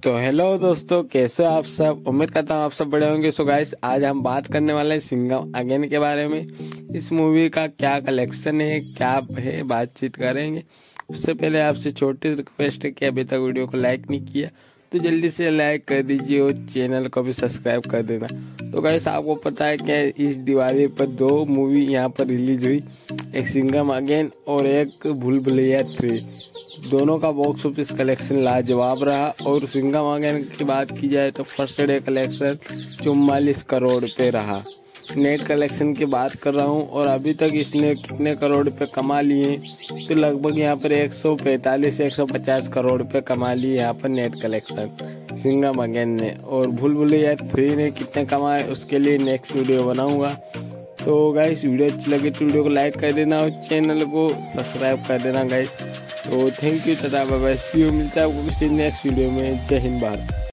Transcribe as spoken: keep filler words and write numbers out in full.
तो हेलो दोस्तों, कैसे हो आप सब। उम्मीद करता हूँ आप सब बड़े होंगे। सो गाइस, आज हम बात करने वाले हैं सिंघम अगेन के बारे में। इस मूवी का क्या कलेक्शन है, क्या है, बातचीत करेंगे। उससे पहले आपसे छोटी रिक्वेस्ट है कि अभी तक वीडियो को लाइक नहीं किया तो जल्दी से लाइक कर दीजिए और चैनल को भी सब्सक्राइब कर देना। तो गाइस, आपको पता है कि इस दिवाली पर दो मूवी यहाँ पर रिलीज हुई, एक सिंघम अगेन और एक भूल भुलैया थ्री। दोनों का बॉक्स ऑफिस कलेक्शन लाजवाब रहा। और सिंघम अगेन की बात की जाए तो फर्स्ट डे कलेक्शन चौवालीस करोड़ पे रहा। नेट कलेक्शन की बात कर रहा हूँ और अभी तक इसने कितने करोड़ पे कमा लिए, तो लगभग यहाँ पर एक सौ पैंतालीस एक सौ पचास करोड़ पे कमा लिए यहाँ पर नेट कलेक्शन सिंघम अगेन ने। और भूल भुलैया थ्री ने कितने कमाए उसके लिए नेक्स्ट वीडियो बनाऊंगा। तो गाइस, वीडियो अच्छी लगी तो वीडियो को लाइक कर देना और चैनल को सब्सक्राइब कर देना गाइस। तो thank you, tata bye bye, see you. मिलता है आपको किसी नेक्स्ट वीडियो में। जय हिंद भारत।